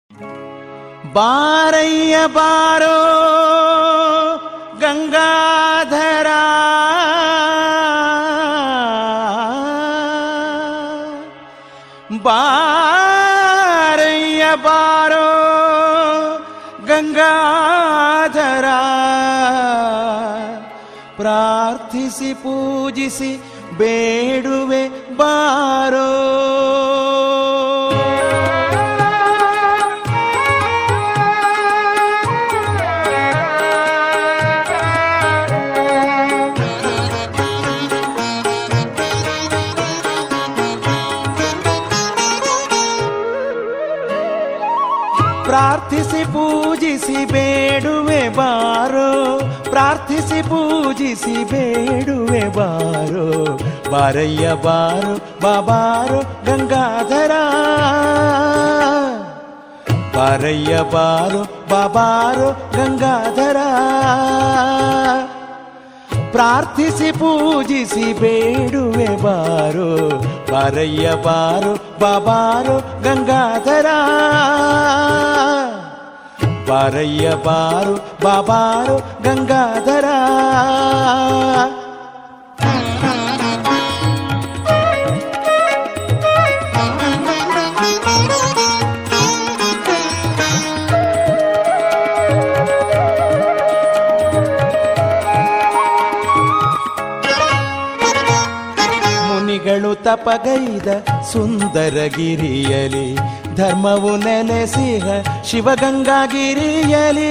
ಬಾರಯ್ಯ ಬಾರೋ ಗಂಗಾಧರ, ಬಾರಯ್ಯ ಬಾರೋ ಗಂಗಾಧರ, ಪ್ರಾರ್ಥಿಸಿ ಪೂಜಿಸಿ ಬೇಡುವೆ ಬಾರೋ. ಪ್ರಾರ್ಥಿಸಿ ಪೂಜಿಸಿ ಬೇಡುವೆ ಬಾರೋ, ಪ್ರಾರ್ಥಿಸಿ ಪೂಜಿಸಿ ಬೇಡುವೆ ಬಾರೋ, ಬಾರಯ್ಯ ಬಾರೋ ಬಾಬಾರೋ ಗಂಗಾಧರ, ಬಾರಯ್ಯ ಬಾರೋ ಬಾಬಾರೋ ಗಂಗಾಧರ, ಪ್ರಾರ್ಥಿಸಿ ಪೂಜಿಸಿ ಬೇಡುವೆ ಬಾರೋ, ಬಾರಯ್ಯ ಬಾರೋ ಬಾಬಾರೋ ಗಂಗಾಧರ, ಬಾರಯ್ಯ ಬಾರೋ ಬಾಬಾರೋ ಗಂಗಾಧರ. ಮುನಿಗಳು ತಪಗೈದ ಸುಂದರಗಿರಿಯಲಿ, ಧರ್ಮವು ನೆಲೆಸಿಹ ಶಿವಗಂಗಾಗಿರಿಯಲಿ,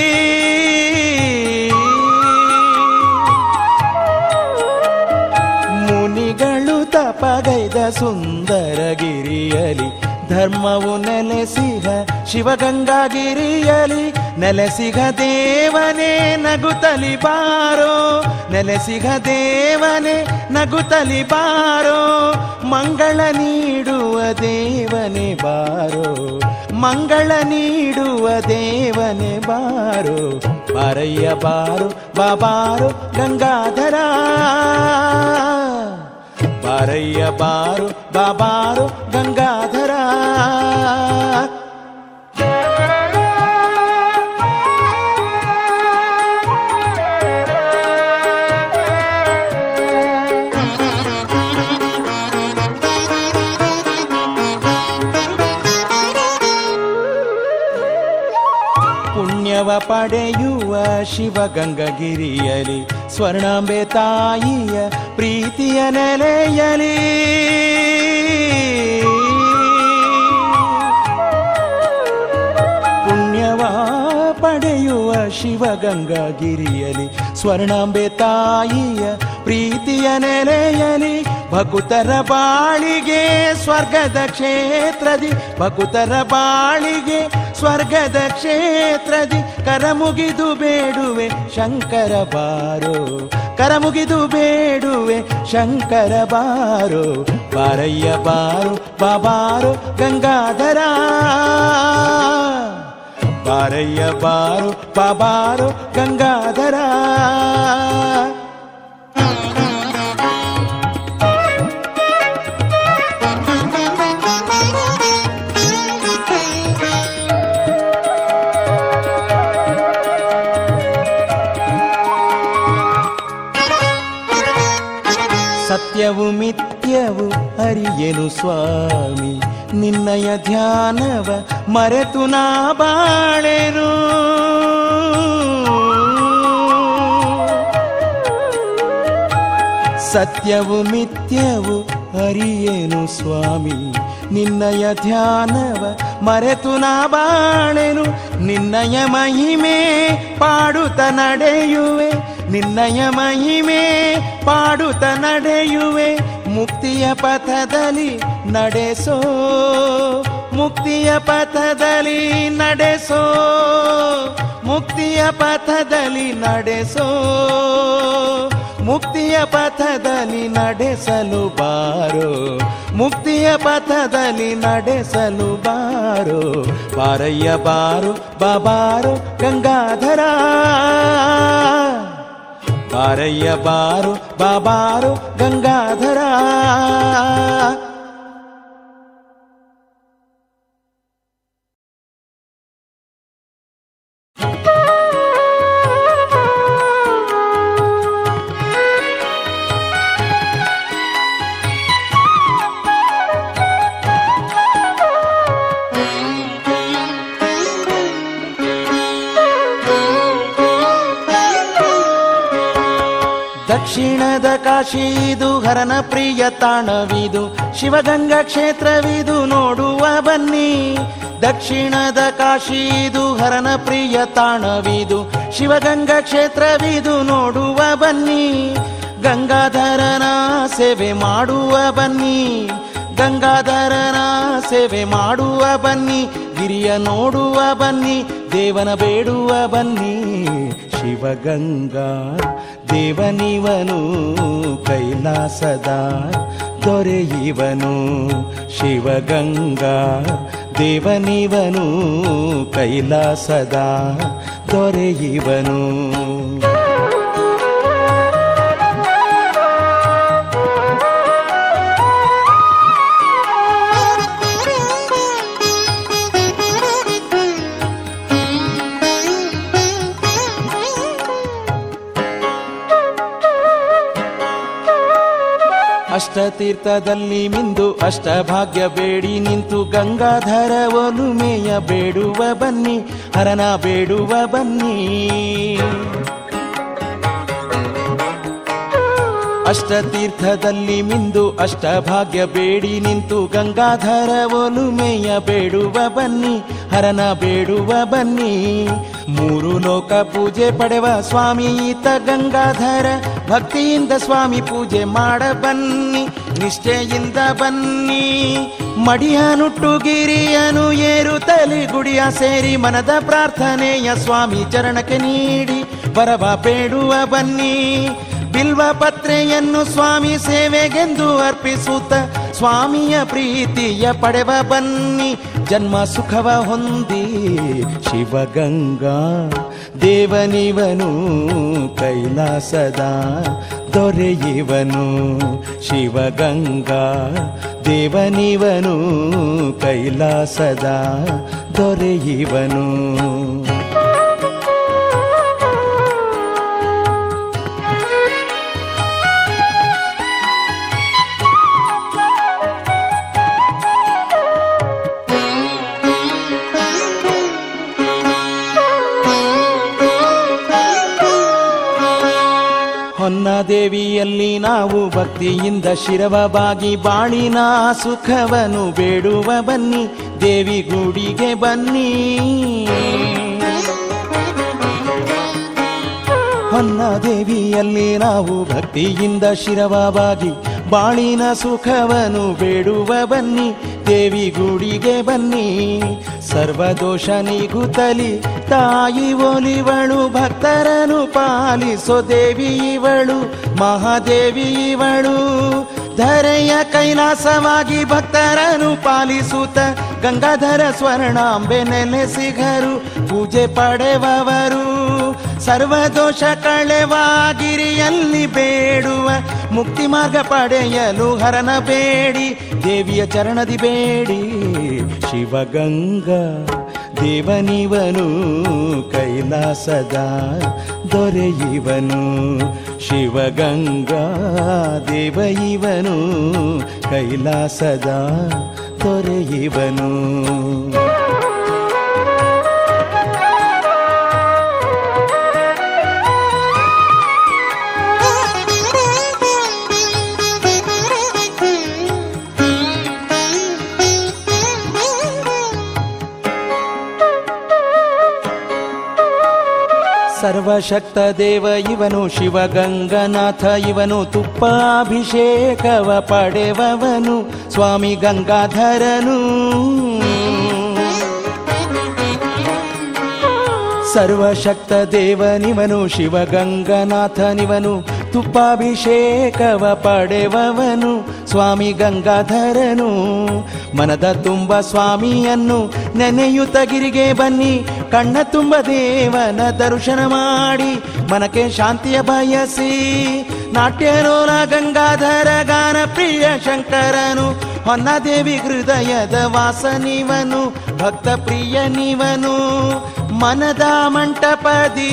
ಮುನಿಗಳು ತಪಗೈದ ಸುಂದರಗಿರಿಯಲಿ, ಧರ್ಮವು ನೆಲೆಸಿಹ ಶಿವಗಂಗಾಗಿರಿಯಲಿ, ನೆಲೆಸಿಗ ದೇವನೇ ನಗುತ್ತಲಿ ಬಾರೋ, ನೆಲೆಸಿಗ ದೇವನೇ ನಗುತ್ತಲಿ ಬಾರೋ, ಮಂಗಳ ನೀಡುವ ದೇವನೇ ಬಾರೋ, ಮಂಗಳ ನೀಡುವ ದೇವನೇ ಬಾರೋ, ಬಾರಯ್ಯ ಬಾರೋ ಬಾಬಾರೋ ಗಂಗಾಧರ, ಬಾರಯ್ಯ ಬಾರೋ ಬಾಬಾರೋ ಗಂಗಾಧರ. ಪುಣ್ಯವ ಪಡೆಯುವ ಶಿವಗಂಗಗಿರಿಯಲಿ, ಸ್ವರ್ಣಾಂಬೆ ತಾಯಿಯ ಪ್ರೀತಿಯ ನೆಲೆಯಲಿ, ಪುಣ್ಯವ ಪಡೆಯುವ ಶಿವಗಂಗಾಗಿರಿಯಲಿ, ಸ್ವರ್ಣಾಂಬೆ ತಾಯಿಯ ಪ್ರೀತಿಯ ನೆಲೆಯಲಿ, ಭಕುತರ ಬಾಳಿಗೆ ಸ್ವರ್ಗದ ಕ್ಷೇತ್ರದಿ, ಭಕುತರ ಬಾಳಿಗೆ ಸ್ವರ್ಗದ ಕ್ಷೇತ್ರದಿ, ಕರಮುಗಿದು ಬೇಡುವೆ ಶಂಕರ ಬಾರೋ, ಕರಮುಗಿದು ಬೇಡುವೆ ಶಂಕರ ಬಾರೋ, ಬಾರಯ್ಯ ಬಾರೋ ಬಾಬಾರೋ ಗಂಗಾಧರ, ಬಾರಯ್ಯ ಬಾರೋ ಬಾಬಾರೋ ಗಂಗಾಧರ. ಸತ್ಯವು ಮಿಥ್ಯವು ಅರಿಯೆನು ಸ್ವಾಮಿ, ನಿನ್ನಯ ಧ್ಯಾನವ ಮರೆತು ನಾ ಬಾಳೆನು, ಸತ್ಯವು ಮಿಥ್ಯವು ಅರಿಯೆನು ಸ್ವಾಮಿ, ನಿನ್ನಯ ಧ್ಯಾನವ ಮರೆತು ನಾ ಬಾಳೆನು, ನಿನ್ನಯ ಮಹಿಮೆ ಪಾಡುತ್ತ ನಡೆಯುವೆ, ನಿನ್ನಯ ಮಹಿಮೆ ಪಾಡುತ್ತ ನಡೆಯುವೆ, ಮುಕ್ತಿಯ ಪಥದಲ್ಲಿ ನಡೆಸೋ, ಮುಕ್ತಿಯ ಪಥದಲ್ಲಿ ನಡೆಸೋ, ಮುಕ್ತಿಯ ಪಥದಲ್ಲಿ ನಡೆಸೋ, ಮುಕ್ತಿಯ ಪಥದಲ್ಲಿ ನಡೆಸಲು ಬಾರೋ, ಮುಕ್ತಿಯ ಪಥದಲ್ಲಿ ನಡೆಸಲು ಬಾರೋ, ಬಾರಯ್ಯ ಬಾರೋ ಬಾಬಾರೋ ಗಂಗಾಧರ, ಬಾರಯ್ಯ ಬಾರೋ ಬಾಬಾರೋ ಗಂಗಾಧರ. ದಕ್ಷಿಣದ ಕಾಶಿದು ಹರನ ಪ್ರಿಯ ತಾಣವಿದು, ಶಿವಗಂಗಾ ಕ್ಷೇತ್ರವಿದು ನೋಡುವ ಬನ್ನಿ. ದಕ್ಷಿಣದ ಕಾಶಿದು ಹರನ ಪ್ರಿಯ ತಾಣವಿದು, ಶಿವಗಂಗಾ ಕ್ಷೇತ್ರವಿದು ನೋಡುವ ಬನ್ನಿ. ಗಂಗಾಧರನ ಸೇವೆ ಮಾಡುವ ಬನ್ನಿ, ಗಂಗಾಧರನ ಸೇವೆ ಮಾಡುವ ಬನ್ನಿ. ಗಿರಿಯ ನೋಡುವ ಬನ್ನಿ, ದೇವನ ಬೇಡುವ ಬನ್ನಿ. ಶಿವಗಂಗಾ ದೇವನಿವನು, ಕೈಲಾಸದ ದೊರೆಯುವನು. ಶಿವಗಂಗಾ ದೇವನಿವನು, ಕೈಲಾಸದ ದೊರೆಯುವನು. ಅಷ್ಟತೀರ್ಥದಲ್ಲಿ ಮಿಂದು ಅಷ್ಟಭಾಗ್ಯ ಬೇಡಿ ನಿಂತು, ಗಂಗಾಧರ ಒಲುಮೆಯ ಬೇಡುವ ಬನ್ನಿ, ಹರನ ಬೇಡುವ ಬನ್ನಿ. ಅಷ್ಟತೀರ್ಥದಲ್ಲಿ ಮಿಂದು ಅಷ್ಟಭಾಗ್ಯ ಬೇಡಿ ನಿಂತು, ಗಂಗಾಧರ ಒಲುಮೆಯ ಬೇಡುವ ಬನ್ನಿ, ಹರನ ಬೇಡುವ ಬನ್ನಿ. ಮೂರು ಲೋಕ ಪೂಜೆ ಪಡೆವ ಸ್ವಾಮಿ ಈತ ಗಂಗಾಧರ, ಭಕ್ತಿಯಿಂದ ಸ್ವಾಮಿ ಪೂಜೆ ಮಾಡ ಬನ್ನಿ, ನಿಷ್ಠೆಯಿಂದ ಬನ್ನಿ. ಮಡಿಯನುಟ್ಟು ಗಿರಿಯನು ಏರುತ್ತಲಿ ಗುಡಿಯ ಸೇರಿ, ಮನದ ಪ್ರಾರ್ಥನೆಯ ಸ್ವಾಮಿ ಚರಣಕ್ಕೆ ನೀಡಿ ಬರವ ಬೇಡುವ ಬನ್ನಿ. ಬಿಲ್ವ ಪತ್ರೆಯನ್ನು ಸ್ವಾಮಿ ಸೇವೆಗೆಂದು ಅರ್ಪಿಸುತ್ತ, ಸ್ವಾಮಿಯ ಪ್ರೀತಿಯ ಪಡೆವ ಬನ್ನಿ, ಜನ್ಮ ಸುಖವ ಹೊಂದಿ. ಶಿವಗಂಗಾ ದೇವನಿವನು, ಕೈಲಾಸದ ದೊರೆಯುವನು. ಶಿವಗಂಗಾ ದೇವನಿವನು, ಕೈಲಾಸದ ದೊರೆಯುವನು. ಹೊನ್ನದೇವಿಯಲ್ಲಿ ನಾವು ಭಕ್ತಿಯಿಂದ ಶಿರವ ಬಾಗಿ, ಬಾಳಿನ ಸುಖವನ್ನು ಬೇಡುವ ಬನ್ನಿ, ದೇವಿ ಗುಡಿಗೆ ಬನ್ನಿ. ಹೊನ್ನದೇವಿಯಲ್ಲಿ ನಾವು ಭಕ್ತಿಯಿಂದ ಶಿರವ ಬಾಗಿ, ಬಾಳಿನ ಸುಖವನ್ನು ಬೇಡುವ ಬನ್ನಿ, ದೇವಿ ಗುಡಿಗೆ ಬನ್ನಿ. ಸರ್ವದೋಷ ನೀಗುತ್ತಲಿ ತಾಯಿ ಒಲಿವಳು, ಭಕ್ತರನು ಪಾಲಿಸೋ ದೇವಿ ಇವಳು, ಮಹಾದೇವಿ ಇವಳು. ಧರೆಯ ಕೈಲಾಸವಾಗಿ ಭಕ್ತರನು ಪಾಲಿಸುತ್ತ, ಗಂಗಾಧರ ಸ್ವರ್ಣಾಂಬೆ ನೆಲೆಸಿಗರು ಪೂಜೆ ಪಡೆವವರು. ಸರ್ವದೋಷ ಕಳೆವಾಗಿರಿಯಲ್ಲಿ ಬೇಡುವ, ಮುಕ್ತಿ ಮಾರ್ಗ ಪಡೆಯಲು ಹರನ ಬೇಡಿ, ದೇವಿಯ ಚರಣದಿ ಬೇಡಿ. ಶಿವಗಂಗಾ ದೇವನಿವನು, ಕೈಲಾಸದ ದೊರೆಯುವನು. ಶಿವಗಂಗಾ ದೇವಯಿವನು, ಕೈಲಾಸದ ದೊರೆಯುವನು. ಸರ್ವಶಕ್ತ ದೇವ ಇವನು, ಶಿವಗಂಗನಾಥ ಇವನು, ತುಪ್ಪಾಭಿಷೇಕವ ಪಡೆವವನು, ಸ್ವಾಮಿ ಗಂಗಾಧರನು. ಸರ್ವಶಕ್ತ ದೇವನಿವನು, ಶಿವಗಂಗನಾಥನಿವನು, ತುಪ್ಪಾಭಿಷೇಕವ ಪಡೆವವನು, ಸ್ವಾಮಿ ಗಂಗಾಧರನು. ಮನದ ತುಂಬ ಸ್ವಾಮಿಯನ್ನು ನೆನೆಯುತ್ತ ಗಿರಿಗೆ ಬನ್ನಿ, ಕಣ್ಣ ತುಂಬ ದೇವನ ದರ್ಶನ ಮಾಡಿ, ಮನಕ್ಕೆ ಶಾಂತಿಯ ಬಯಸಿ. ನಾಟ್ಯರೋಲ ಗಂಗಾಧರ ಗಾನ ಪ್ರಿಯ ಶಂಕರನು, ಹೊನ್ನದೇವಿ ಹೃದಯದ ವಾಸನಿವನು, ಭಕ್ತ ಪ್ರಿಯನಿವನು. ಮನದ ಮಂಟಪದಿ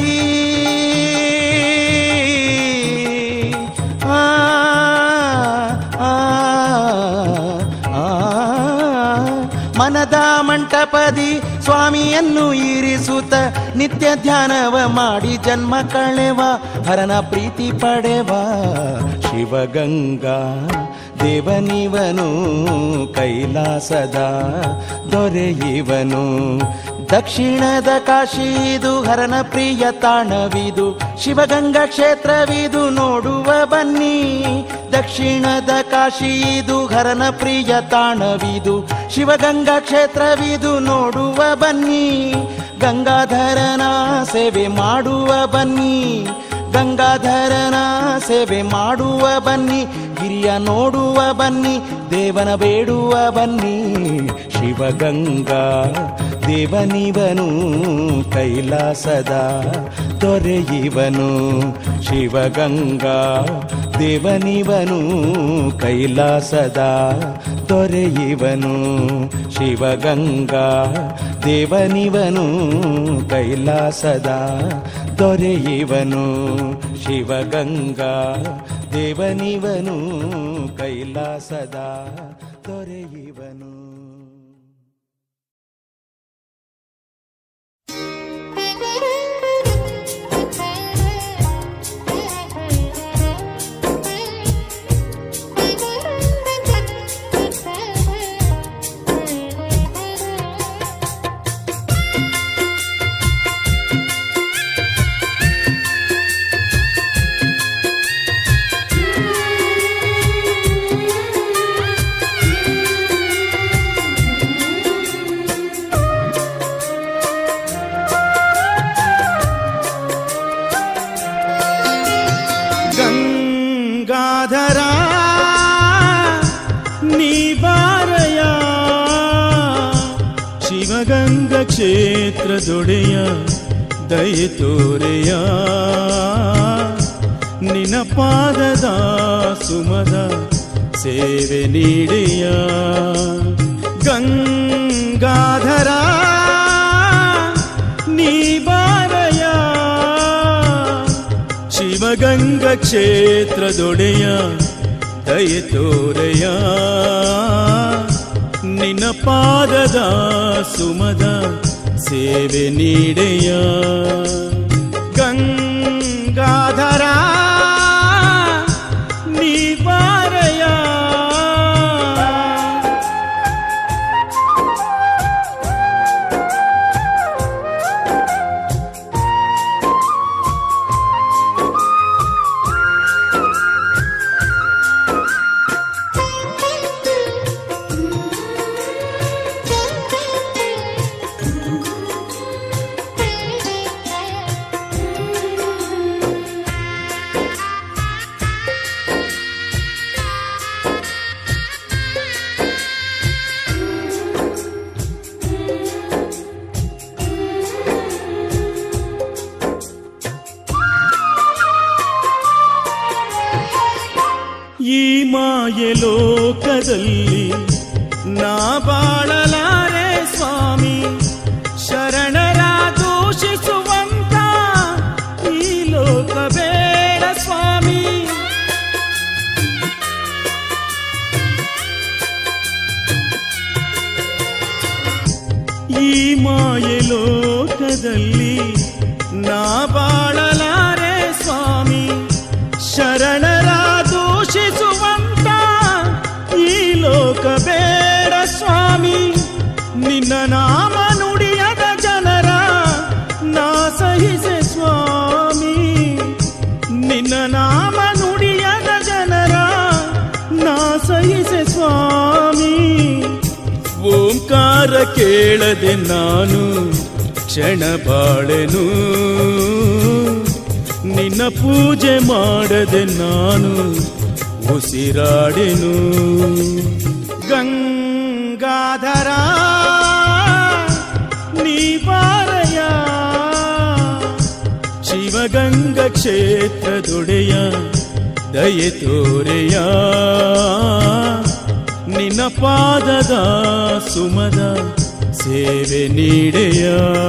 ಮನದ ಮಂಟಪದಿ ಸ್ವಾಮಿಯನ್ನು ಇರಿಸುತ್ತ ನಿತ್ಯ ಧ್ಯಾನವ ಮಾಡಿ ಜನ್ಮ ಕಳೆವ ಹರನ ಪ್ರೀತಿ ಪಡೆವ ಶಿವಗಂಗಾ ದೇವನಿವನು ಕೈಲಾಸದ ದೊರೆಯುವನು. ದಕ್ಷಿಣದ ಕಾಶಿದು ಹರನ ಪ್ರಿಯ ತಾಣವಿದು ಶಿವಗಂಗಾ ಕ್ಷೇತ್ರವಿದು ನೋಡುವ ಬನ್ನಿ. ದಕ್ಷಿಣದ ಕಾಶಿದು ಹರನ ಪ್ರಿಯ ತಾಣವಿದು ಶಿವಗಂಗಾ ಕ್ಷೇತ್ರವಿದು ನೋಡುವ ಬನ್ನಿ. ಗಂಗಾಧರನ ಸೇವೆ ಮಾಡುವ ಬನ್ನಿ. ಗಂಗಾಧರನ ಸೇವೆ ಮಾಡುವ ಬನ್ನಿ. ಗಿರಿಯ ನೋಡುವ ಬನ್ನಿ. ದೇವನ ಬೇಡುವ ಬನ್ನಿ. ಶಿವಗಂಗಾ ದೇವನಿವನು ಕೈಲಾಸದ ದೊರೆಯುವನು. ಶಿವಗಂಗಾ ದೇವನಿವನು ಕೈಲಾಸದ ದೊರೆಯುವನು. ಶಿವಗಂಗಾ ದೇವನಿವನು ಕೈಲಾಸದ ದೊರೆಯುವನು. ಶಿವಗಂಗಾ ದೇವನಿವನು ಕೈಲಾಸದ ದೊರೆಯುವನು. ಶಿವಗಂಗಾ ಕ್ಷೇತ್ರದೊಡೆಯ ದಯೆ ತೋರೆಯ ನಿನ್ನ ಪಾದದ ಸುಮದ ಸೇವೆ ನೀಡೆಯ. ಗಂಗಾಧರ ನೀ ಬಾರಯ ಶಿವಗಂಗಾ ಕ್ಷೇತ್ರದೊಡೆಯ ದಯೆ ತೋರೆಯ ನಿನ್ನ ಪಾದದ ಸುಮದ ಸೇವೆ ನೀಡೆಯ. ಗಂಗಾಧರ ನೀ ಬಾರಯ. ಈ ಮಾಯೆ ಲೋಕದಲ್ಲಿ ನಾ ಬಾಳಲಾರೆ ಸ್ವಾಮಿ. ಶರಣರ ದೂಷಿಸುವಂತ ಈ ಲೋಕ ಬೇಡ ಸ್ವಾಮಿ. ಈ ಮಾಯೆ ಲೋಕದಲ್ಲಿ ನಾ ಬಾಳಲಾರೆ ಸ್ವಾಮಿ. ಶರಣರ ದೂಷಿಸುವಂತ ಈ ಲೋಕ ಬೇಡ ಸ್ವಾಮಿ. ನಿನ್ನ ನಾಮ ನುಡಿಯದ ಜನರ ನಾ ಸಹಿಸೆ ಸ್ವಾಮಿ. ನಿನ್ನ ನಾಮ ನುಡಿಯದ ಜನರ ನಾ ಸಹಿಸೆ ಸ್ವಾಮಿ. ಓಂಕಾರ ಕೇಳದೆ ನಾನು ಕ್ಷಣ ಬಾಳೆನು. ನಿನ್ನ ಪೂಜೆ ಮಾಡದೆ ನಾನು ಉಸಿರಾಡೆನು. ಗಂಗಾಧರ ನೀ ಬಾರಯ ಶಿವಗಂಗಾ ಕ್ಷೇತ್ರದೊಡೆಯ ದಯೆ ತೋರೆಯ ನಿನ್ನ ಪಾದದ ಸುಮದ ಸೇವೆ ನೀಡೆಯ.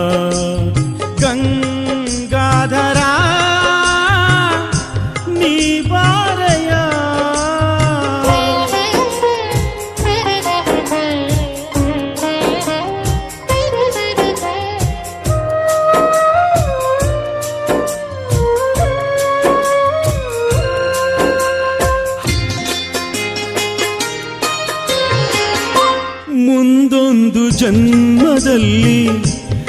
ಗಂಗಾಧರ ನೀ ಬಾರಯ.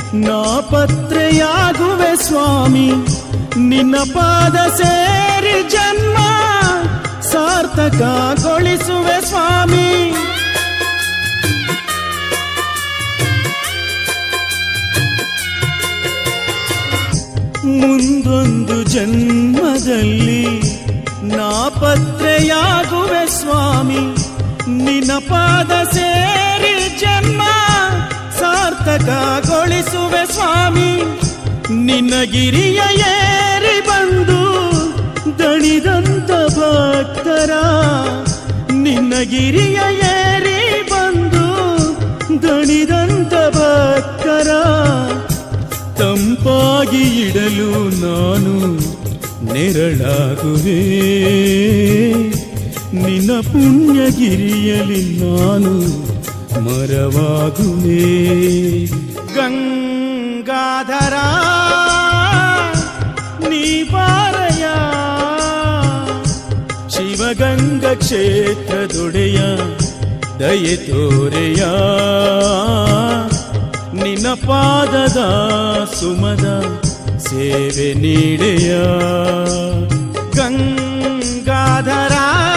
ನಾಪತ್ರೆಯಾಗುವೆ ಸ್ವಾಮಿ, ನಿನ್ನ ಪಾದ ಸೇರಿ ಜನ್ಮ ಸಾರ್ಥಕಗೊಳಿಸುವೆ ಸ್ವಾಮಿ. ಮುಂದೊಂದು ಜನ್ಮದಲ್ಲಿ ನಾಪತ್ರೆಯಾಗುವೆ ಸ್ವಾಮಿ, ನಿನ್ನ ಪಾದ ಸೇರಿ ಜನ್ಮ ಸಾರ್ಥಕಗೊಳಿಸುವೆ ಸ್ವಾಮಿ. ನಿನ್ನ ಗಿರಿಯ ಏರಿ ಬಂದು ದಣಿದಂತ ಭಕ್ತರ, ನಿನ್ನ ಗಿರಿಯ ಏರಿ ಬಂದು ದಣಿದಂತ ಭಕ್ತರ ತಂಪಾಗಿ ಇಡಲು ನಾನು ನೆರಳಾಗುವೆ. ನಿನ್ನ ಪುಣ್ಯಗಿರಿಯಲಿ ನಾನು ಮರವಾಗುವೆ. ಗಂಗಾಧರ ನೀ ಬಾರಯ, ಶಿವಗಂಗ ಕ್ಷೇತ್ರದೊಡೆಯ ದಯೆ ತೋರೆಯ. ನಿನ್ನ ಪಾದದ ಸುಮದ ಸೇವೆ ನೀಡೆಯ. ಗಂಗಾಧರ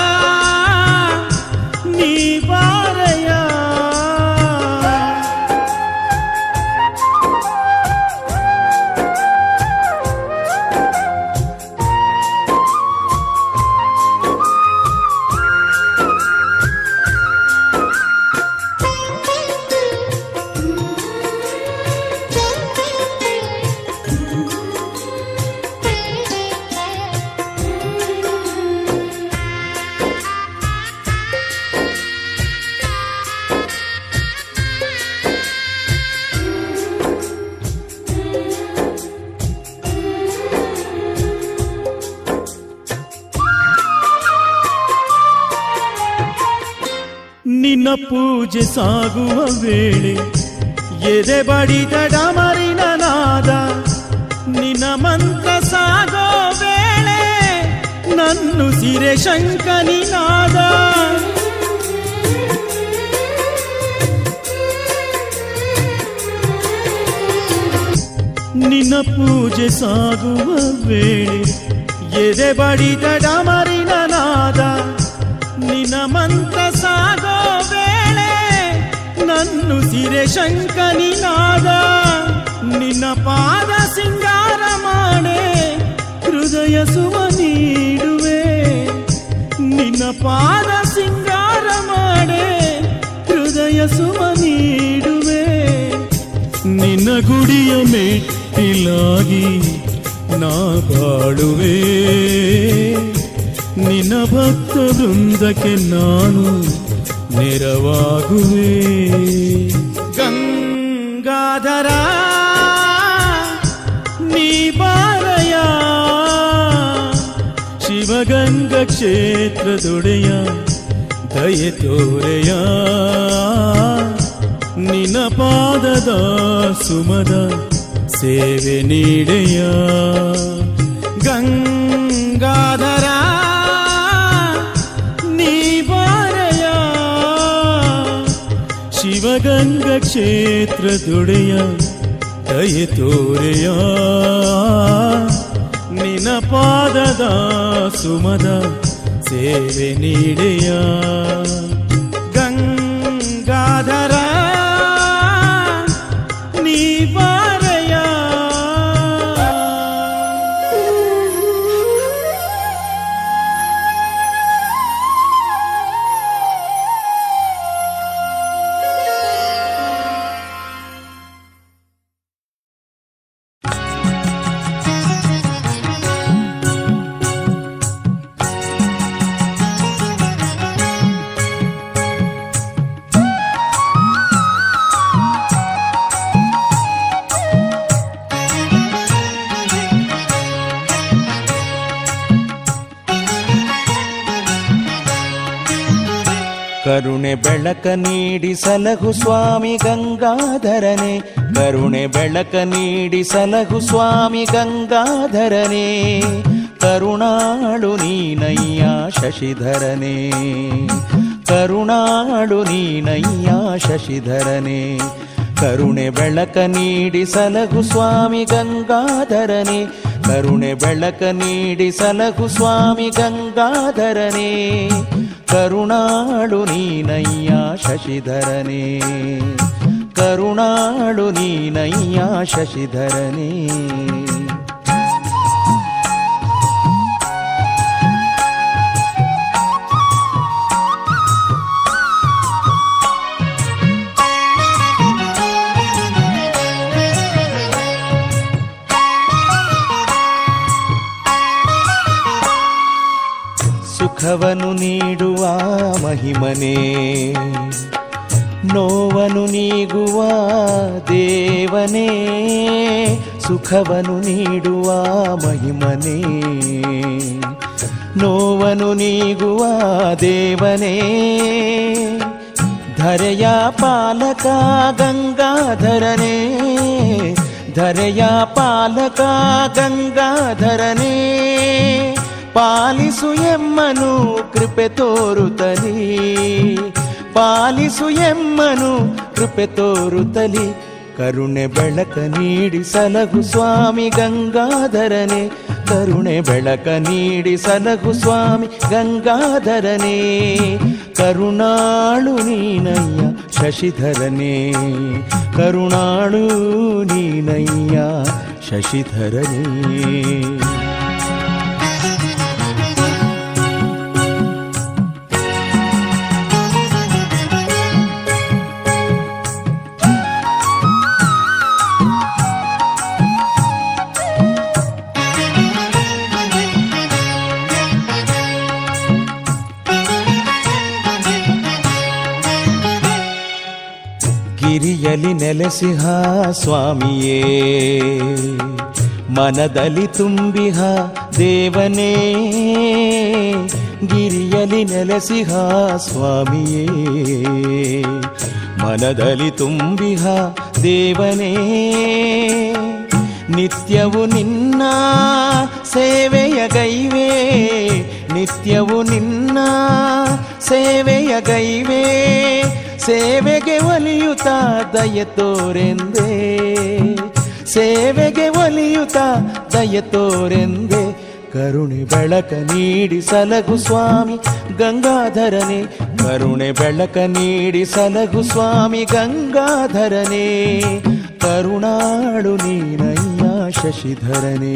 ನೀ ಬಾರಯ. ನಿನ್ನ ಪೂಜೆ ಸಾಗುವ ವೇಳೆ ಎದೆ ಬಡಿದ ಡಮರಿನ ನಾದ, ನಿನ್ನ ಮಂತ್ರ ಸಾಗೋ ವೇಳೆ ನನ್ನು ಸಿರೆ ಶಂಕನಿನಾದ. ನಿನ್ನ ಪೂಜೆ ಸಾಗುವ ವೇಳೆ ಎದೆ ಬಡಿದ ಡಮರಿನ ನಾದ, ನಿನ್ನ ಮಂತ್ರ ಸಾಗೋ ವೇಳೆ ನನ್ನು ಸಿರೆ ಶಂಕನಿನಾದ. ನಿನ್ನ ಪಾದ ಸಿಂಗಾರ ಮಾಡೆ ಹೃದಯ ಸುಮ ನೀಡುವೆ. ನಿನ್ನ ಪಾದ ಸಿಂಗಾರ ಮಾಡೆ ಹೃದಯ ಸುಮ ನೀಡುವೆ. ನಿನ್ನ ಗುಡಿಯ ಮೆಟ್ಟಿಲಾಗಿ ನಾ ಬಾಳುವೆ. ನಿನ್ನ ಭಕ್ತ ವೃಂದಕ್ಕೆ ನಾನು ನೆರವಾಗುವೆ. ಗಂಗಾಧರ ನೀ ಬಾರಯ, ಶಿವಗಂಗ ಕ್ಷೇತ್ರದೊಡೆಯ ದಯೆ ತೋರೆಯ. ನಿನ್ನ ಪಾದದ ಸುಮದ ಸೇವೆ ನೀಡೆಯ. ಗಂಗಾಧರ ನೀ ಬಾರಯ, ಶಿವಗಂಗ ಕ್ಷೇತ್ರದೊಡೆಯ ದಯೆ ತೋರೆಯ. ನಿನ್ನ ಪಾದದ ಸುಮದ ಸೇವೆ ನೀಡೆಯ. ಗಂಗಾಧರ ನೀ ಬಾರಯ. ಕರುಣೆ ಬೆಳಕ ನೀಡಿ ಸಲಹು ಸ್ವಾಮಿ ಗಂಗಾಧರನೇ, ಕರುಣೆ ಬೆಳಕ ನೀಡಿ ಸಲಹು ಸ್ವಾಮಿ ಗಂಗಾಧರನೇ. ಕರುಣಾಳು ನೀನಯ್ಯ ಶಶಿಧರನೇ, ಕರುಣಾಳು ನೀನಯ್ಯ ಶಶಿಧರನೇ. ಕರುಣೆ ಬೆಳಕ ನೀಡಿ ಸಲಹು ಸ್ವಾಮಿ ಗಂಗಾಧರನೇ, ಕರುಣೆ ಬೆಳಕ ನೀಡಿ ಸಲಹು ಸ್ವಾಮಿ ಗಂಗಾಧರನೇ, ಕರುಣಾಳು ನೀನಯ್ಯ ಶಶಿಧರನೇ, ಕರುಣಾಳು ನೀನಯ್ಯ ಶಶಿಧರನೇ. ಸುಖವನ್ನು ನೀಡುವ ಮಹಿಮನೇ, ನೋವನ್ನು ನೀಗುವ ದೇವನೇ, ಸುಖವನ್ನು ನೀಡುವ ಮಹಿಮನೇ, ನೋವನ್ನು ನೀಗುವ ದೇವನೇ, ಧರೆಯ ಪಾಲಕ ಗಂಗಾಧರನೇ, ಧರೆಯ ಪಾಲಕ ಗಂಗಾಧರನೇ, ಪಾಲಿಸು ಎಮ್ಮನು ಕೃಪೆ ತೋರುತ್ತಲಿ, ಪಾಲಿಸು ಎಮ್ಮನು ಕೃಪೆ ತೋರುತ್ತಲಿ, ಕರುಣೆ ಬೆಳಕ ನೀಡಿ ಸಲಹು ಸ್ವಾಮಿ ಗಂಗಾಧರನೇ, ಕರುಣೆ ಬೆಳಕ ನೀಡಿ ಸಲಹು ಸ್ವಾಮಿ ಗಂಗಾಧರನೇ, ಕರುಣಾಳು ನೀನಯ್ಯ ಶಶಿಧರನೇ, ಕರುಣಾಳು ನೀನಯ್ಯ ಶಶಿಧರನೇ. ಗಿರಿಯಲಿ ನೆಲೆಸಿಹ ಸ್ವಾಮಿಯೇ, ಮನದಲ್ಲಿ ತುಂಬಿಹ ದೇವನೇ, ಗಿರಿಯಲಿ ನೆಲೆಸಿಹ ಸ್ವಾಮಿಯೇ, ಮನದಲ್ಲಿ ತುಂಬಿಹ ದೇವನೇ, ನಿತ್ಯವು ನಿನ್ನ ಸೇವೆಯ ಗೈವೆ, ನಿತ್ಯವು ನಿನ್ನ ಸೇವೆಯ ಗೈವೆ, ಸೇವೆಗೆ ಒಲಿಯುತ್ತ ದಯೆ ತೋರೆಂದೆ, ಸೇವೆಗೆ ಒಲಿಯುತ್ತ ದಯೆ ತೋರೆಂದೆ, ಕರುಣೆ ಬೆಳಕ ನೀಡಿ ಸಲಹು ಸ್ವಾಮಿ ಗಂಗಾಧರನೇ, ಕರುಣೆ ಬೆಳಕ ನೀಡಿ ಸಲಹು ಸ್ವಾಮಿ ಗಂಗಾಧರನೇ, ಕರುಣಾಳು ನೀನಯ್ಯ ಶಶಿಧರನೇ,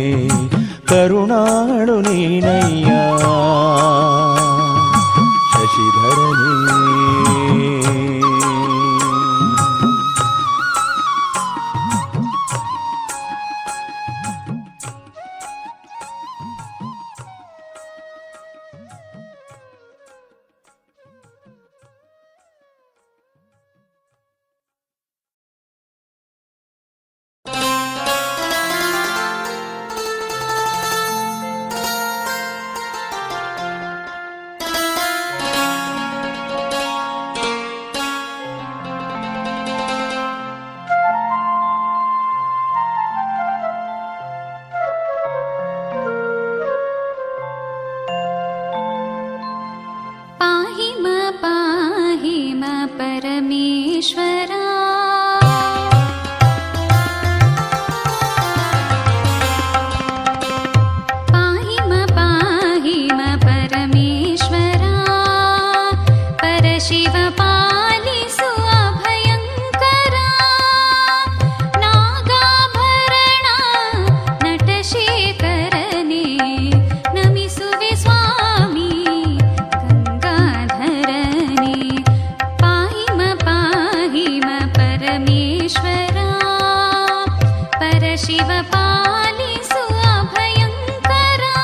ಕರುಣಾಳು ನೀನಯ್ಯ ಶಶಿಧರನೇ. परमेश्वरा पाहि म परमेश्वरा परशिव पालिसु अभयंकरा नागाभरण नटशेखरने नमिसुवे स्वामी गंगाधरने पाहि म परमेश्वरा परशिव पालिसु अभयंकरा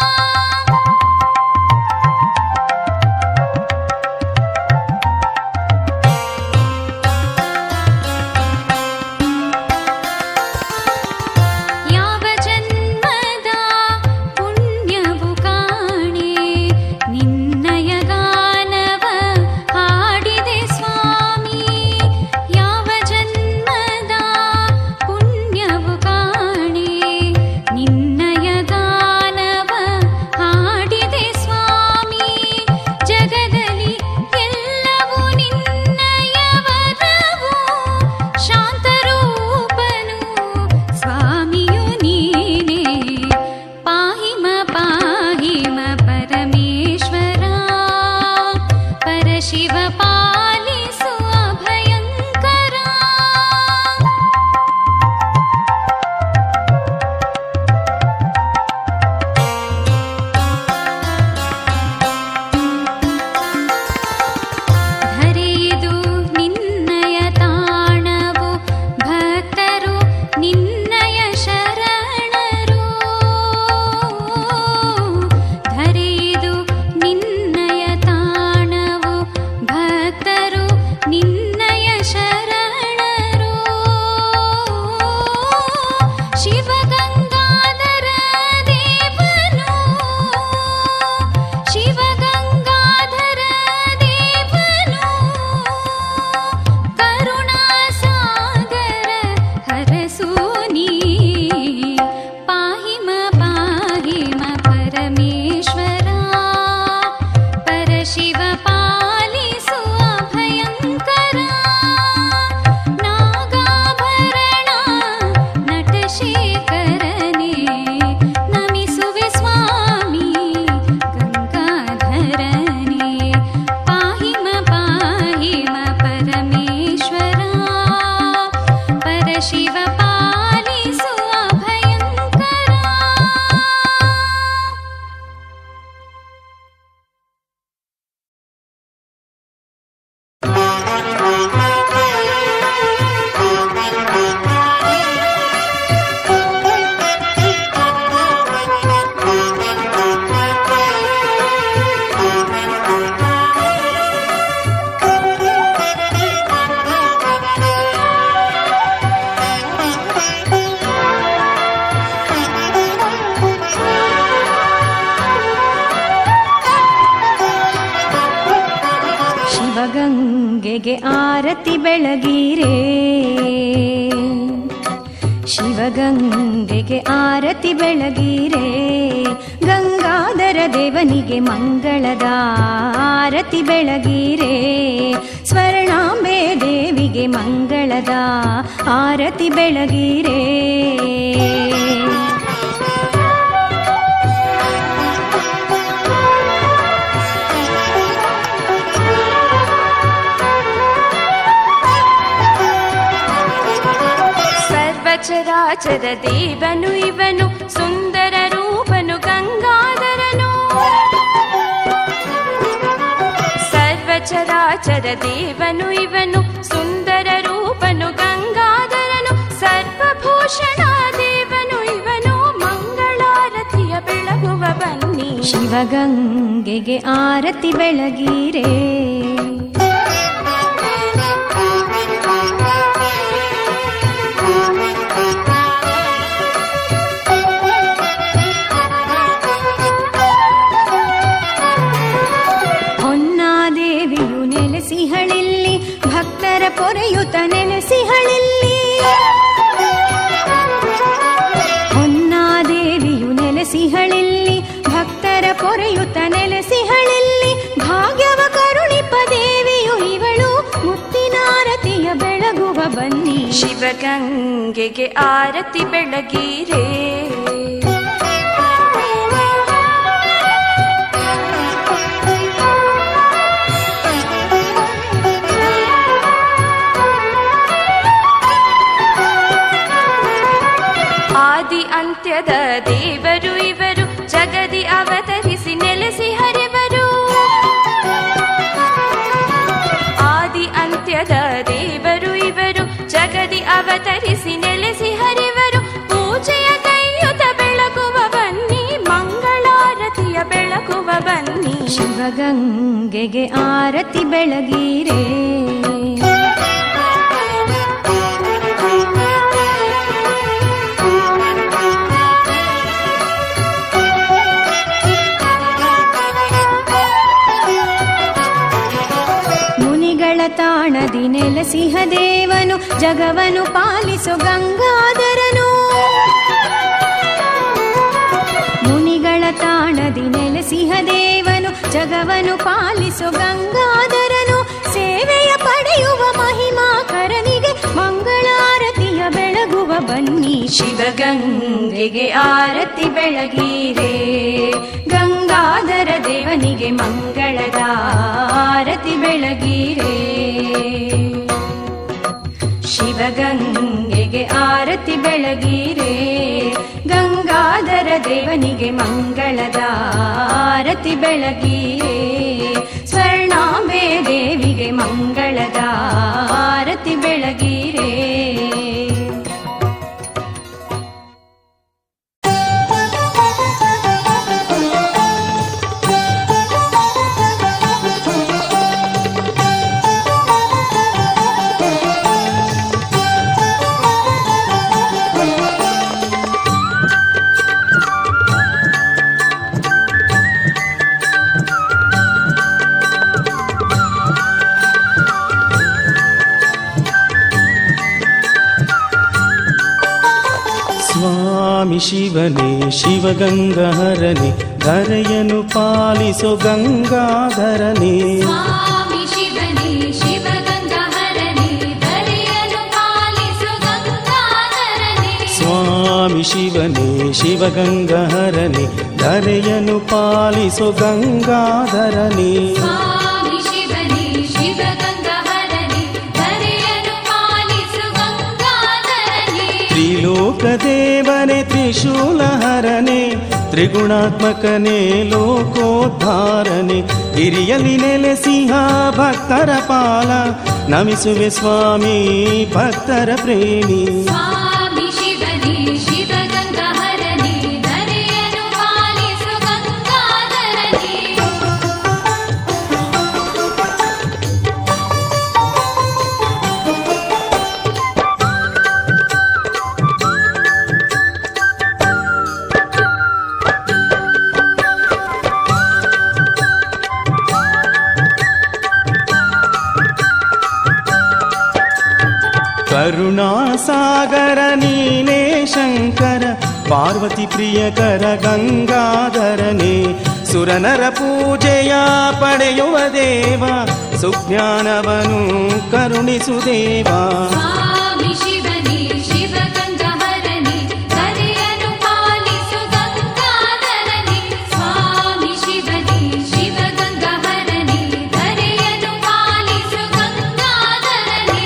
ಯಾವ ಜನ್ಮದ ಪುಣ್ಯವು ಕಾಣೆ ನಿನ್ನಯ ಗಾನವ ಹಾಡಿದೆ ಸ್ವಾಮಿ ಯಾವ ಜನ್ಮದ ಪುಣ್ಯವು ಕಾಣೆ ಶಿವಗಂಗೆಗೆ ಆರತಿ ಬೆಳಗಿರೆ, ಶಿವಗಂಗೆಗೆ ಆರತಿ ಬೆಳಗಿರೆ. ಗಂಗಾಧರ ದೇವನಿಗೆ ಮಂಗಳದ ಆರತಿ ಬೆಳಗಿರೆ, ಸ್ವರ್ಣಾಂಬೆ ದೇವಿಗೆ ಮಂಗಳದ ಆರತಿ ಬೆಳಗಿರೆ. ಸರ್ವಚರಾಚರ ದೇವನು ಇವನು, ಸುಂದರ ರೂಪನು ಗಂಗಾಧರನು. ಸರ್ವಚರಾಚರ ದೇವನು ಇವನು, ಸುಂದರ ರೂಪನು ಗಂಗಾಧರನು. ಸರ್ವಭೂಷಣ ದೇವನು ಇವನು, ಮಂಗಳಾರತಿಯ ಬೆಳಗುವ ಬನ್ನಿ. ಶಿವಗಂಗೆಗೆ ಆರತಿ ಬೆಳಗಿರೆ, ಹೊನ್ನಾದೇವಿಯು ನೆಲೆಸಿಹಳಿಲ್ಲಿ, ಭಕ್ತರ ಪೊರೆಯುತ ನೆಲೆಸಿಹಳಿಲ್ಲಿ. ಹೊನ್ನಾದೇವಿಯು ನೆಲೆಸಿಹಳಿಲ್ಲಿ, ಭಕ್ತರ ಪೊರೆಯುತ ನೆಲೆಸಿಹಳಿಲ್ಲಿ. ಭಾಗ್ಯವ ಕರುಣಿಪ ದೇವಿಯು ಇವಳು, ಮುತ್ತಿನಾರತಿಯ ಬೆಳಗುವ ಬನ್ನಿ. ಶಿವಗಂಗೆಗೆ ಆರತಿ ಬೆಳಗಿರೆ, ಆದಿ ಅಂತ್ಯದ ದೇವರು ಇವರು, ಜಗದಿ ಅವತರಿಸಿ ನೆಲೆಸಿ ಹರಿವರು. ಆದಿ ಅಂತ್ಯದ ದೇವರು ಇವರು, ಜಗದಿ ಅವತರಿಸಿ ನೆಲೆಸಿ ಹರಿವರು. ಪೂಜೆಯ ಕೈಯುತ ಬೆಳಗುವ ಬನ್ನಿ, ಮಂಗಳಾರತಿಯ ಬೆಳಗುವ ಬನ್ನಿ. ಶಿವಗಂಗೆಗೆ ಆರತಿ ಬೆಳಗಿರೆ, ತಾಣದಿ ನೆಲೆಸಿಹ ದೇವನು, ಜಗವನು ಪಾಲಿಸೋ ಗಂಗಾಧರನು. ಮುನಿಗಳ ತಾಣದಿ ನೆಲೆಸಿಹ ದೇವನು, ಜಗವನು ಪಾಲಿಸೋ ಗಂಗಾಧರನು. ಸೇವೆಯ ಪಡೆಯುವ ಮಹಿಮಾಕರನಿಗೆ ಮಂಗಳಾರತಿಯ ಬೆಳಗುವ ಬನ್ನಿ. ಶಿವಗಂಗೆಗೆ ಆರತಿ ಬೆಳಗಿರೆ, ಗಂಗಾಧರ ದೇವನಿಗೆ ಮಂಗಳದ ಆರತಿ ಬೆಳಗಿರೆ. ಶಿವಗಂಗೆಗೆ ಆರತಿ ಬೆಳಗಿರೆ, ಗಂಗಾಧರ ದೇವನಿಗೆ ಮಂಗಳದ ಆರತಿ ಬೆಳಗಿರೆ. ಸ್ವರ್ಣಾಂಬೆ ದೇವಿಗೆ ಮಂಗಳದ ಆರತಿ ಬೆಳಗಿರೆ. ಸ್ವಾಮಿ ಶಿವನೇ ಶಿವಗಂಗಾಹರನೇ, ಧರೆಯನ್ನು ಪಾಲಿಸೋ ಗಂಗಾಧರನೇ. ಸ್ವಾಮಿ ಶಿವನೇ ಶಿವಗಂಗಾಹರನೇ, ಧರೆಯನ್ನು ಪಾಲಿಸೋ ಗಂಗಾಧರನೇ. ಸ್ವಾಮಿ ಶಿವನೇ ಶಿವಗಂಗಾಹರನೇ, ಧರೆಯನ್ನು ಪಾಲಿಸೋ ಗಂಗಾಧರನೇ. ಸ್ವಾಮಿ ಶಿವನೇ ಶಿವಗಂಗಾಹರನೇ, ಧರೆಯನ್ನು ಪಾಲಿಸೋ ಗಂಗಾಧರನೇ. ತ್ರಿಲೋಕದೇವನೇ ತ್ರಿಶೂಲಹರನೇ, ತ್ರಿಗುಣಾತ್ಮಕನೇ ಲೋಕೋದ್ಧಾರನೆ. ಹಿರಿಯಲಿ ನೆಲೆಸಿಹ ಭಕ್ತರ ಪಾಲ, ನಮಿಸುವೆ ಸ್ವಾಮಿ ಭಕ್ತರ ಪ್ರೇಮಿ. ಸ್ವಾಮಿ ಶಿವನೇ ಶಿವಗಂಗಾಹರನೇ, ಧರೆಯನ್ನು ಪಾಲಿಸೋ ಗಂಗಾಧರನೇ. ಶಂಕರ ಪಾರ್ವತಿ ಪ್ರಿಯಕರ ಗಂಗಾಧರನೇ ಸುರನರ ಪೂಜೆಯ ಪಡೆಯುವ ದೇವ ಸುಜ್ಞಾನವನು ಕರುಣಿಸು ದೇವ ಸ್ವಾಮಿ ಶಿವನೇ ಶಿವ ಗಂಗಾಧರನೇ ಧರೆಯನ್ನು ಪಾಲಿಸು ಗಂಗಾಧರನೇ ಸ್ವಾಮಿ ಶಿವನೇ ಶಿವ ಗಂಗಾಧರನೇ ಧರೆಯನ್ನು ಪಾಲಿಸು ಗಂಗಾಧರನೇ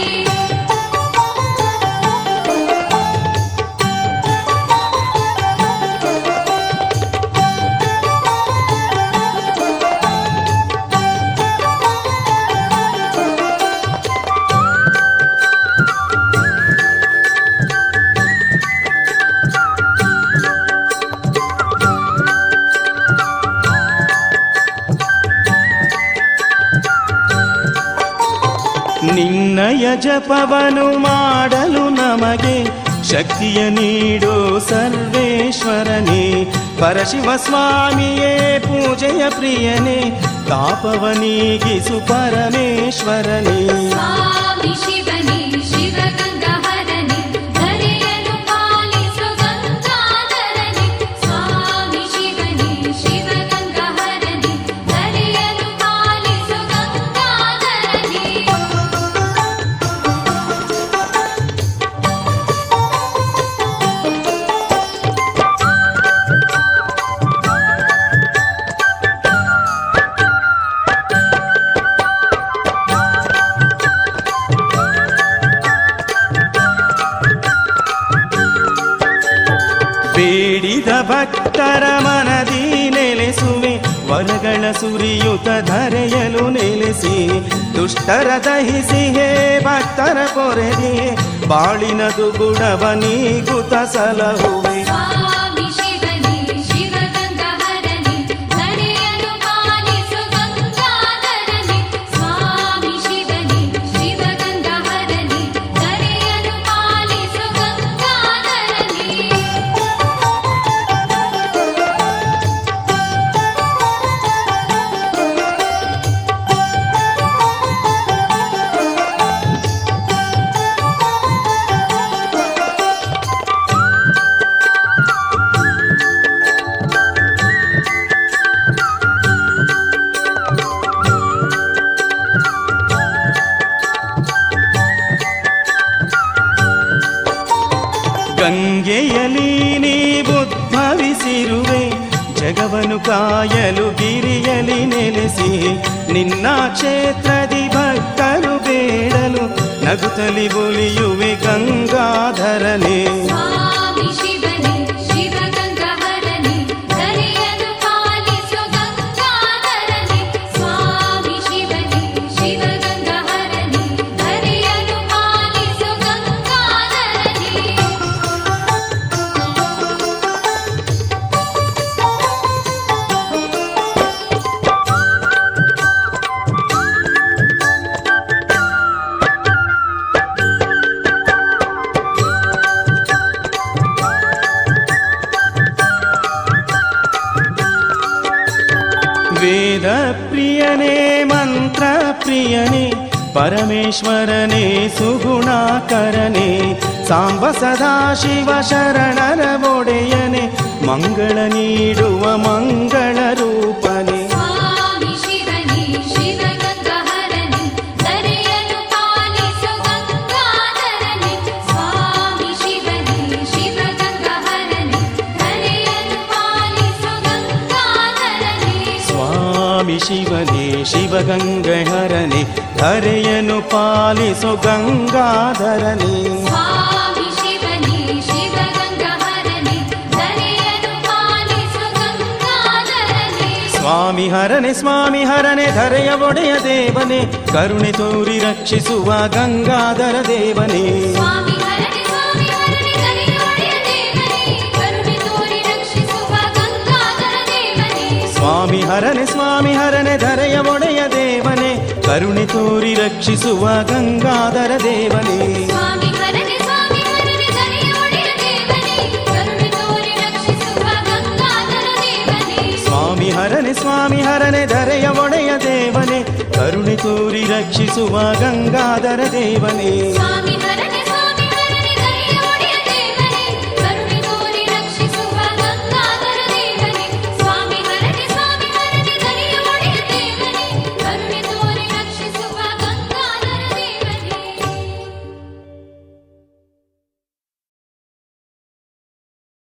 ನಿನ್ನಯ ಜಪವನು ಮಾಡಲು ನಮಗೆ ಶಕ್ತಿಯ ನೀಡು ಸರ್ವೇಶ್ವರನೇ ಪರಶಿವ ಸ್ವಾಮಿಯೇ ಪೂಜೆಯ ಪ್ರಿಯನೇ ತಾಪವ ನೀಗಿಸು ಪರಮೇಶ್ವರನೇ ಸ್ವಾಮಿ ಶಿವನೇ ಶಿವ ಗಂಗಾಧರನೇ ಧರೆಯನ್ನು ಪಾಲಿಸು ಗಂಗಾಧರನೇ ಸ್ವಾಮಿ ಶಿವನೇ ಶಿವ ಗಂಗಾಧರನೇ ಧರೆಯನ್ನು ಪಾಲಿಸು ಗಂಗಾಧರನೇ ಬೇಡಿದ ಭಕ್ತರ ಮನದಿ ನೆಲೆಸುವೆ ವರಗಳ ಸುರಿಯುತ ಧರೆಯಲು ನೆಲೆಸಿ ದುಷ್ಟರ ದಹಿಸಿ ಹೇ ಭಕ್ತರ ಪೊರೆದಿ ಬಾಳಿನ ದುಗುಡವ ನೀಗುತ ಸಲಹುವೆ ಸ್ವಾಮಿ ಶಿವನೇ ಶಿವ ಗಂಗಾಧರನೇ ಧರೆಯನ್ನು ಪಾಲಿಸು ಗಂಗಾಧರನೇ ಸ್ವಾಮಿ ಶಿವನೇ ಶಿವ ಗಂಗಾಧರನೇ ಧರೆಯನ್ನು ಪಾಲಿಸು ಗಂಗಾಧರನೇ ಗಂಗೆಯಲಿ ನೀವುದ್ಭವಿಸಿರುವೆ ಜಗವನು ಕಾಯಲು ಗಿರಿಯಲಿ ನೆಲೆಸಿ ನಿನ್ನ ಕ್ಷೇತ್ರದಿ ಭಕ್ತರು ಬೇಡಲು ನಗುತ್ತಲಿ ಒಲಿಯುವೆ ಗಂಗಾಧರನೇ ಸ್ವಾಮಿ ಶಿವನೇ ಶಿವ ಗಂಗಾಧರನೇ ಧರೆಯನ್ನು ಪಾಲಿಸು ಗಂಗಾಧರನೇ ಸ್ವಾಮಿ ಶಿವನೇ ಶಿವ ಗಂಗಾಧರನೇ ಧರೆಯನ್ನು ಪಾಲಿಸು ಗಂಗಾಧರನೇ ವೇದ ಪ್ರಿಯನೇ ಮಂತ್ರ ಪ್ರಿಯನೇ ಪರಮೇಶ್ವರನೇ ಸುಗುಣಾಕರನೇ ಸಾಂಬ ಸದಾಶಿವ ಶರಣರ ಒಡೆಯನೇ ಮಂಗಳ ನೀಡುವ ಮಂಗಳ ರೂಪನೇ ಸ್ವಾಮಿ ಶಿವನೇ ಶಿವ ಗಂಗಾಧರನೇ ಧರೆಯನ್ನು ಪಾಲಿಸು ಗಂಗಾಧರನೇ ಸ್ವಾಮಿ ಶಿವನೇ ಶಿವ ಗಂಗಾಧರನೇ ಧರೆಯನ್ನು ಪಾಲಿಸು ಗಂಗಾಧರನೇ ಸ್ವಾಮಿ ಶಿವನೇ ಶಿವಗಂಗಹರನೇ ಧರೆಯನ್ನು ಪಾಲಿಸು ಗಂಗಾಧರನೇ ಸ್ವಾಮಿ ಶಿವನೇ ಶಿವ ಗಂಗಾಧರನೇ ಧರೆಯನ್ನು ಪಾಲಿಸು ಗಂಗಾಧರನೇ ಸ್ವಾಮಿ ಹರನೆ ಧರೆಯ ಒಡೆಯ ದೇವನೇ ಕರುಣೆ ತೋರಿ ರಕ್ಷಿಸುವ ಗಂಗಾಧರ ದೇವನೇ ಸ್ವಾಮಿ ಹರನೆ ಧರೆಯ ಒಡೆಯ ದೇವನೇ ಕರುಣೆ ತೋರಿ ರಕ್ಷಿಸುವ ಗಂಗಾಧರ ದೇವನೇ ಸ್ವಾಮಿ ಹರನೆ ಧರೆಯ ಒಡೆಯ ದೇವನೇ ಕರುಣೆ ತೋರಿ ರಕ್ಷಿಸುವ ಗಂಗಾಧರ ದೇವನೇ ಸ್ವಾಮಿ ಹರನೆ ಧರೆಯ ಒಡೆಯ ದೇವನೇ ಕರುಣೆ ತೋರಿ ರಕ್ಷಿಸುವ ಗಂಗಾಧರ ದೇವನೇ ಸ್ವಾಮಿ ಹರನೆ ಧರೆಯ ಒಡೆಯ ದೇವನೇ ಕರುಣೆ ತೋರಿ ರಕ್ಷಿಸುವ ಗಂಗಾಧರ ದೇವನೇ ಸ್ವಾಮಿ ಹರನೆ